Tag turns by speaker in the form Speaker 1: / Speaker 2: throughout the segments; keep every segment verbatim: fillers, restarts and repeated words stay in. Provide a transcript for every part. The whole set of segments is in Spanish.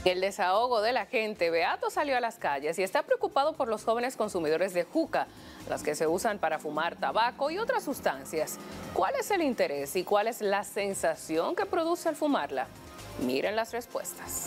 Speaker 1: El desahogo de la gente, Beato salió a las calles y está preocupado por los jóvenes consumidores de juca, las que se usan para fumar tabaco y otras sustancias. ¿Cuál es el interés y cuál es la sensación que produce al fumarla? Miren las respuestas.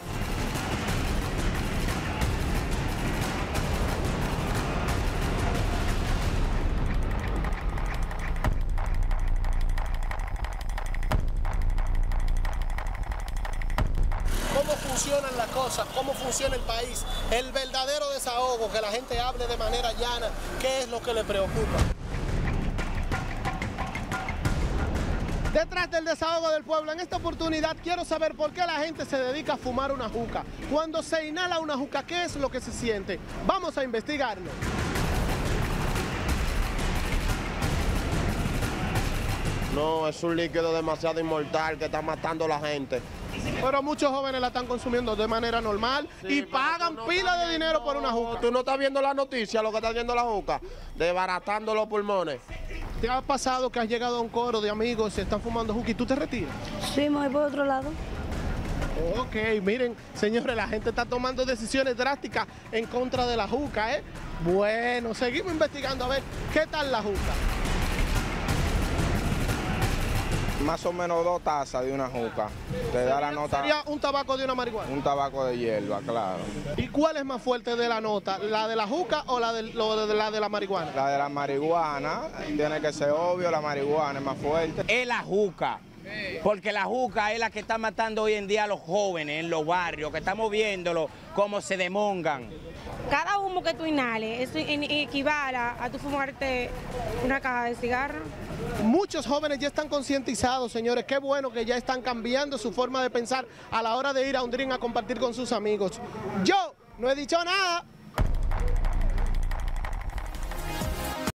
Speaker 2: Cómo funcionan las cosas, cómo funciona el país, el verdadero desahogo, que la gente hable de manera llana, qué es lo que le preocupa. Detrás del desahogo del pueblo, en esta oportunidad quiero saber por qué la gente se dedica a fumar una juca. Cuando se inhala una juca, ¿qué es lo que se siente? Vamos a investigarlo.
Speaker 3: No, es un líquido demasiado inmortal que está matando a la gente.
Speaker 2: Pero muchos jóvenes la están consumiendo de manera normal sí, y pagan no pila de dinero por una juca.
Speaker 3: Tú no estás viendo la noticia, lo que está viendo la juca, desbaratando los pulmones.
Speaker 2: ¿Te ha pasado que has llegado a un coro de amigos, se están fumando juca y tú te retiras?
Speaker 4: Sí, me voy por otro lado.
Speaker 2: Ok, miren, señores, la gente está tomando decisiones drásticas en contra de la juca, ¿eh? Bueno, seguimos investigando a ver qué tal la juca.
Speaker 5: Más o menos dos tazas de una juca. Te da la nota.
Speaker 2: ¿Sería un tabaco de una marihuana?
Speaker 5: Un tabaco de hierba, claro.
Speaker 2: ¿Y cuál es más fuerte de la nota? ¿La de la juca o la de, lo de, la, de la marihuana?
Speaker 5: La de la marihuana, tiene que ser obvio, la marihuana es más fuerte.
Speaker 6: Es la juca, porque la juca es la que está matando hoy en día a los jóvenes en los barrios, que estamos viéndolo cómo se demongan.
Speaker 4: Cada humo que tú inhales, eso equivale a tú fumarte una caja de cigarro.
Speaker 2: Muchos jóvenes ya están concientizados, señores. Qué bueno que ya están cambiando su forma de pensar a la hora de ir a un drink a compartir con sus amigos. Yo no he dicho nada.